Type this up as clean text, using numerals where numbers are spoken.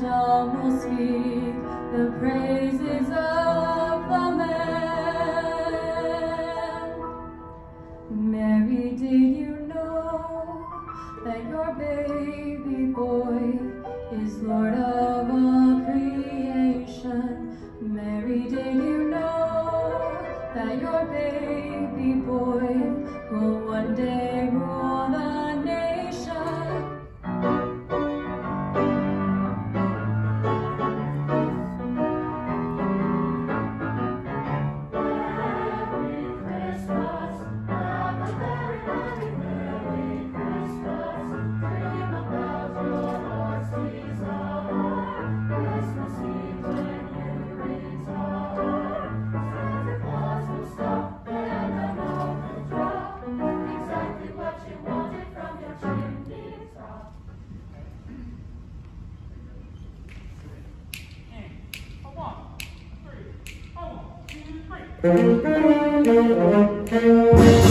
dumb will speak the praises of the man. Mary, did you know that your baby boy is Lord of all creation? Mary, did you know that your baby boy will one day rule the nation? Three.